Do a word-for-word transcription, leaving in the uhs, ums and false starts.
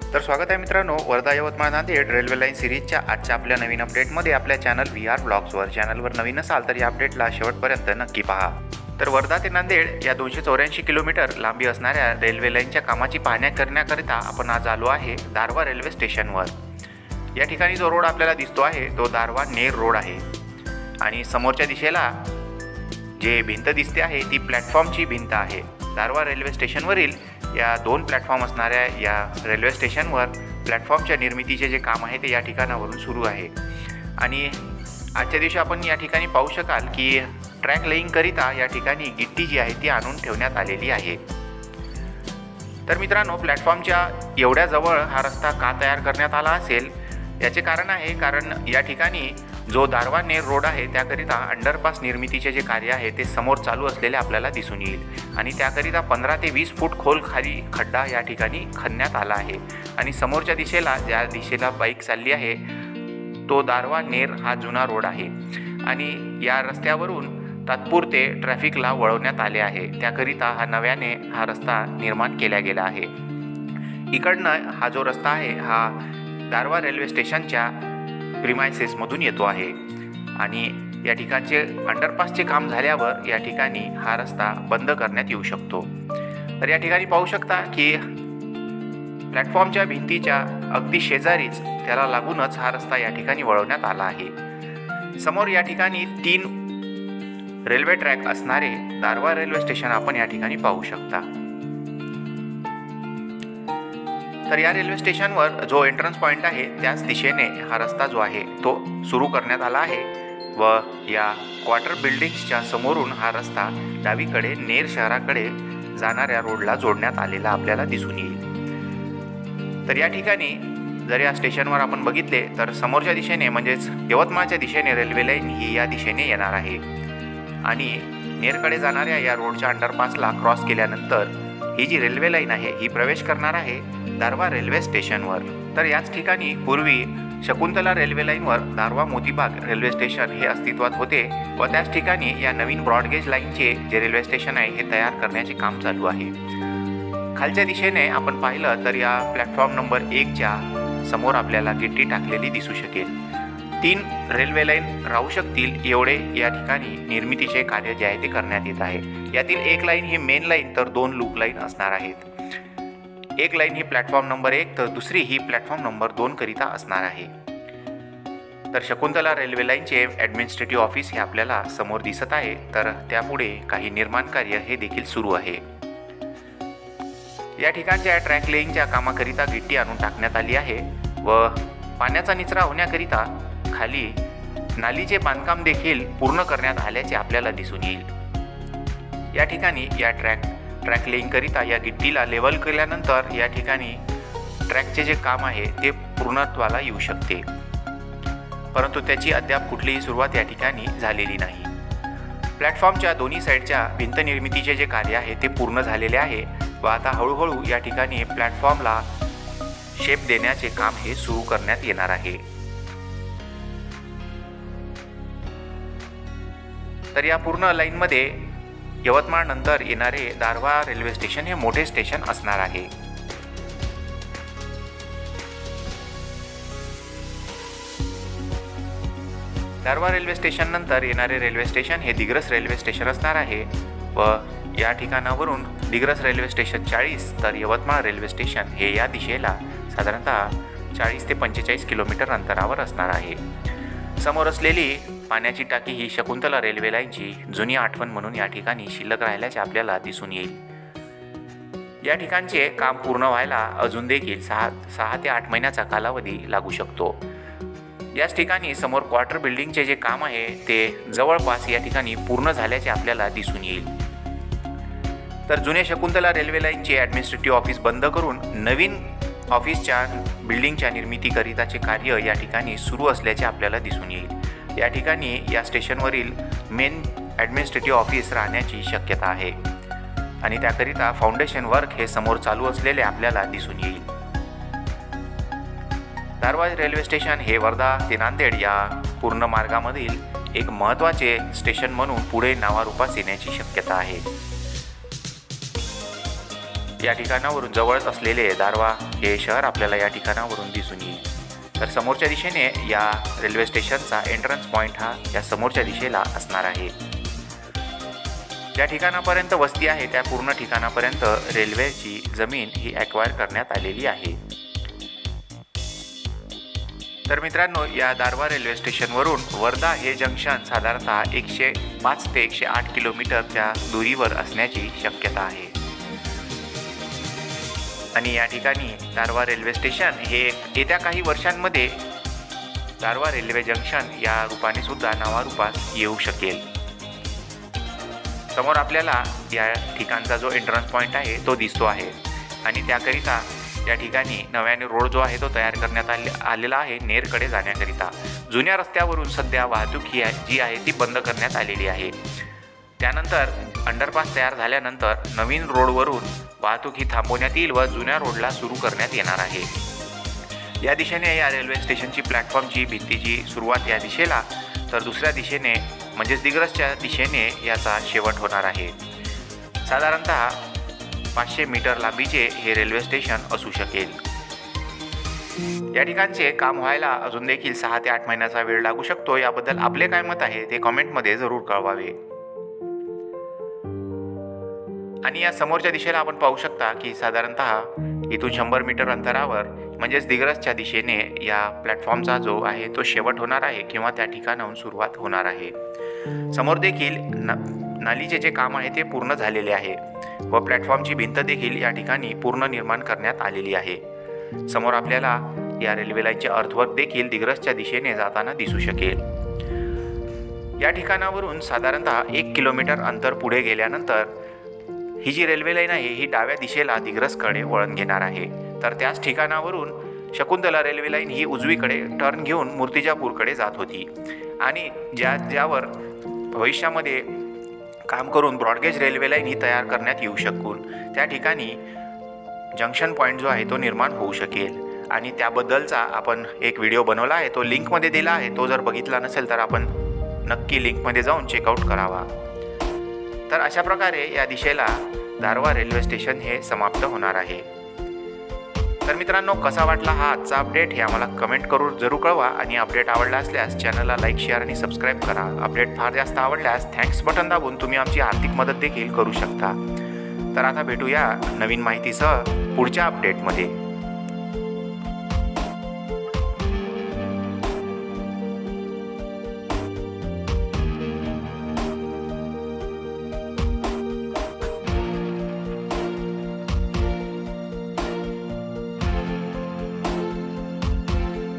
तर स्वागत आहे मित्रांनो, वर्धा यवतमाळ नांदेड रेल्वे लाईन सिरीजच्या आजच्या आपल्या नवीन अपडेटमध्ये आपल्या चॅनल व्ही आर ब्लॉग्सवर. चॅनलवर नवीन असाल तर या अपडेटला शेवटपर्यंत नक्की पहा. तर वर्धा ते नांदेड या दोनशे चौऱ्याऐंशी किलोमीटर लांबी असणाऱ्या रेल्वे लाईनच्या कामाची पाहणी करण्याकरिता आपण आज आलो आहे दारवा रेल्वे स्टेशनवर. या ठिकाणी जो रोड आपल्याला दिसतो आहे तो दारवा नेर रोड आहे आणि समोरच्या दिशेला जे भिंत दिसते आहे ती प्लॅटफॉर्मची भिंत आहे. दारवा रेल्वे स्टेशनवरील या दोन प्लॅटफॉर्म असणाऱ्या या रेल्वे स्टेशनवर प्लॅटफॉर्मच्या निर्मितीचे जे काम आहे ते या ठिकाणावरून सुरू आहे. आणि आजच्या दिवशी आपण या ठिकाणी पाहू शकाल की ट्रॅक लेईंगकरिता या ठिकाणी गिट्टी जी आहे ती आणून ठेवण्यात आलेली आहे. तर मित्रांनो, प्लॅटफॉर्मच्या एवढ्या जवळ हा रस्ता का तयार करण्यात आला असेल याचे कारण आहे, कारण या ठिकाणी जो दारवा नेर रोड आहे त्याकरिता अंडरपास निर्मितीचे जे कार्य आहे ते समोर चालू असलेले आपल्याला दिसून येईल आणि त्याकरिता पंधरा ते वीस फूट खोल खाली खड्डा या ठिकाणी खणण्यात आला आहे. आणि समोरच्या दिशेला ज्या दिशेला बाईक चालली आहे तो दारवा नेर हा जुना रोड आहे आणि या रस्त्यावरून तात्पुरते ट्रॅफिकला वळवण्यात आले आहे. त्याकरिता हा नव्याने हा रस्ता निर्माण केला गेला आहे. इकडनं हा जो रस्ता आहे हा दारवा रेल्वे स्टेशनच्या प्रिमायसेसमधून येतो आहे आणि या ठिकाणचे अंडरपासचे काम झाल्यावर या ठिकाणी हा रस्ता बंद करण्यात येऊ शकतो. तर या ठिकाणी पाहू शकता की प्लॅटफॉर्मच्या भिंतीच्या अगदी शेजारीच त्याला लागूनच हा रस्ता या ठिकाणी वळवण्यात आला आहे. समोर या ठिकाणी तीन रेल्वे ट्रॅक असणारे दारवा रेल्वे स्टेशन आपण या ठिकाणी पाहू शकता. तर या रेल्वे स्टेशनवर जो एंट्रन्स पॉईंट आहे त्याच दिशेने हा रस्ता जो आहे तो सुरू करण्यात आला आहे व या क्वार्टर बिल्डिंग्सच्या समोरून हा रस्ता डावीकडे नेर शहराकडे जाणाऱ्या रोडला जोडण्यात आलेला आपल्याला दिसून येईल. तर या ठिकाणी जर या स्टेशनवर आपण बघितले तर समोरच्या दिशेने म्हणजेच यवतमाळच्या दिशेने रेल्वे लाईन ही या दिशेने येणार आहे आणि नेरकडे जाणाऱ्या या रोडच्या अंडरपासला क्रॉस केल्यानंतर ही जी रेल्वे लाईन आहे ही प्रवेश करणार आहे दारवा रेल्वे स्टेशनवर. तर याच ठिकाणी पूर्वी शकुंतला रेल्वे लाईनवर दारवा मोतीबाग रेल्वे स्टेशन हे अस्तित्वात होते व त्याच ठिकाणी या नवीन ब्रॉडगेज लाईनचे जे रेल्वे स्टेशन आहे हे तयार करण्याचे काम चालू आहे. खालच्या दिशेने आपण पाहिलं तर या प्लॅटफॉर्म नंबर एकच्या समोर आपल्याला गिट्टी टाकलेली दिसू शकेल. तीन रेल्वे लाईन राहू शकतील एवढे या ठिकाणी निर्मितीचे कार्य जे आहे ते करण्यात येत आहे. यातील एक लाईन ही मेन लाईन तर दोन लूप लाईन असणार आहेत. एक लाईन ही प्लॅटफॉर्म नंबर एक तर दुसरी ही प्लॅटफॉर्म नंबर दोन करिता असणार आहे. तर शकुंतला रेल्वे लाईनचे ॲडमिनिस्ट्रेटिव्ह ऑफिस हे आपल्याला समोर दिसत आहे. तर त्यापुढे काही निर्माण कार्य हे देखील सुरू आहे. या ठिकाणच्या ट्रॅक लेईंगच्या कामाकरिता गिट्टी आणून टाकण्यात आली आहे व पाण्याचा निचरा होण्याकरिता खाली नालीचे बांधकाम देखील पूर्ण करण्यात आल्याचे आपल्याला दिसून येईल. या ठिकाणी या ट्रॅक ट्रॅक लेईंगकरिता या गिट्टीला लेवल केल्यानंतर या ठिकाणी ट्रॅकचे जे काम आहे ते पूर्णत्वाला येऊ शकते, परंतु त्याची अद्याप कुठलीही सुरुवात या ठिकाणी झालेली नाही. प्लॅटफॉर्मच्या दोन्ही साईडच्या भिंत निर्मितीचे जे कार्य आहे ते पूर्ण झालेले आहे व आता हळूहळू या ठिकाणी प्लॅटफॉर्मला शेप देण्याचे काम हे सुरू करण्यात येणार आहे. तर या पूर्ण लाईनमध्ये यवतमाळ नंतर येणारे दारवा रेल्वे स्टेशन हे मोठे स्टेशन असणार आहे. दारवा रेल्वे स्टेशन नंतर येणारे रेल्वे स्टेशन हे दिग्रस रेल्वे स्टेशन असणार आहे व या ठिकाणावरून दिग्रस रेल्वे स्टेशन चाळीस तर यवतमाळ रेल्वे स्टेशन हे या दिशेला साधारणतः चाळीस ते पंचेचाळीस किलोमीटर अंतरावर असणार आहे. समोर असलेली पाण्याची टाकी ही शकुंतला रेल्वे लाईनची जुनी आठवण म्हणून या ठिकाणी शिल्लक राहिल्याचे आपल्याला दिसून येईल. या ठिकाणचे काम पूर्ण व्हायला अजून देखील सहा सहा ते आठ महिन्याचा कालावधी लागू शकतो. याच ठिकाणी समोर क्वार्टर बिल्डिंगचे जे काम आहे ते जवळपास या ठिकाणी पूर्ण झाल्याचे आपल्याला दिसून येईल. तर जुने शकुंतला रेल्वे लाईनचे ॲडमिनिस्ट्रेटिव्ह ऑफिस बंद करून नवीन ऑफिसच्या बिल्डिंगच्या निर्मितीकरिताचे कार्य या ठिकाणी सुरू असल्याचे आपल्याला दिसून येईल. या ठिकाणी या स्टेशनवरील मेन ॲडमिनिस्ट्रेटिव्ह ऑफिस राहण्याची शक्यता आहे आणि त्याकरिता फाउंडेशन वर्क हे समोर चालू असलेले आपल्याला दिसून येईल. दारवा रेल्वे स्टेशन हे वर्धा ते नांदेड या पूर्ण मार्गामधील एक महत्त्वाचे स्टेशन म्हणून पुढे नावारूपास येण्याची शक्यता आहे. या ठिकाणावरून जवळच असलेले दारवा हे शहर आपल्याला या ठिकाणावरून दिसून येईल. तर समोरच्या दिशेने या रेल्वे स्टेशनचा एंट्रन्स पॉईंट हा या समोरच्या दिशेला असणार आहे. ज्या ठिकाणापर्यंत वस्ती आहे त्या पूर्ण ठिकाणापर्यंत रेल्वेची जमीन ही ॲक्वायर करण्यात आलेली आहे. तर मित्रांनो, या दारवा रेल्वे स्टेशनवरून वर्धा हे जंक्शन साधारणतः एकशे पाच ते एकशे आठ किलोमीटरच्या दुरीवर असण्याची शक्यता आहे. आणि या ठिकाणी दारवा रेल्वे स्टेशन हे येत्या काही वर्षांमध्ये दारवा रेल्वे जंक्शन या रूपाने सुद्धा नावारूपास येऊ शकेल. समोर आपल्याला या ठिकाणचा जो एंट्रन्स पॉईंट आहे तो दिसतो आहे आणि त्याकरिता या ठिकाणी नव्याने रोड जो आहे तो तयार करण्यात आले आलेला आहे नेरकडे जाण्याकरिता. जुन्या रस्त्यावरून सध्या वाहतूक ही जी आहे ती बंद करण्यात आलेली आहे. त्यानंतर अंडरपास तयार झाल्यानंतर नवीन रोडवरून वाहतूक ही थांबवण्यात येईल व जुन्या रोडला सुरू करण्यात येणार आहे. या दिशेने या रेल्वे स्टेशनची प्लॅटफॉर्मची भिंतीची सुरुवात या दिशेला, तर दुसऱ्या दिशेने म्हणजेच दिग्रसच्या दिशेने याचा शेवट होणार आहे. साधारणतः पाचशे मीटर लांबीचे हे रेल्वे स्टेशन असू शकेल. या ठिकाणचे काम व्हायला अजून देखील सहा ते आठ महिन्याचा वेळ लागू शकतो. याबद्दल आपले काय मत आहे ते कॉमेंटमध्ये जरूर कळवावे. आणि या समोरच्या दिशेला आपण पाहू शकता की साधारणतः इथून शंभर मीटर अंतरावर म्हणजेच दिग्रसच्या दिशेने या प्लॅटफॉर्मचा जो आहे तो शेवट होणार आहे किंवा त्या ठिकाणाहून सुरुवात होणार आहे. समोर देखील न नालीचे जे काम आहे ते पूर्ण झालेले आहे व प्लॅटफॉर्मची भिंत देखील या ठिकाणी पूर्ण निर्माण करण्यात आलेली आहे. समोर आपल्याला या रेल्वे लाईनचे अर्थवर्क देखील दिग्रसच्या दिशेने जाताना दिसू शकेल. या ठिकाणावरून साधारणतः एक किलोमीटर अंतर पुढे गेल्यानंतर ही जी रेल्वे लाईन आहे ही डाव्या दिशेला दिग्रसकडे वळण घेणार आहे. तर त्याच ठिकाणावरून शकुंतला रेल्वे लाईन ही उजवीकडे टर्न घेऊन मूर्तिजापूरकडे जात होती आणि ज्या ज्यावर भविष्यामध्ये काम करून ब्रॉडगेज रेल्वे लाईन ही तयार करण्यात येऊ शकून त्या ठिकाणी जंक्शन पॉईंट जो आहे तो निर्माण होऊ शकेल. आणि त्याबद्दलचा आपण एक व्हिडिओ बनवला आहे, तो लिंकमध्ये दिला आहे. तो जर बघितला नसेल तर आपण नक्की लिंकमध्ये जाऊन चेकआउट करावा. तर अशा प्रकारे या दिशेला दारवा रेल्वे स्टेशन हे समाप्त होणार आहे. तर मित्रांनो, कसा वाटला हा आजचा अपडेट हे आम्हाला कमेंट करून जरूर कळवा. आणि अपडेट आवडला असल्यास चॅनलला लाईक, शेअर आणि सबस्क्राईब करा. अपडेट फार जास्त आवडल्यास थँक्स बटन दाबून तुम्ही आमची आर्थिक मदत देखील करू शकता. तर आता भेटूया नवीन माहितीसह पुढच्या अपडेटमध्ये.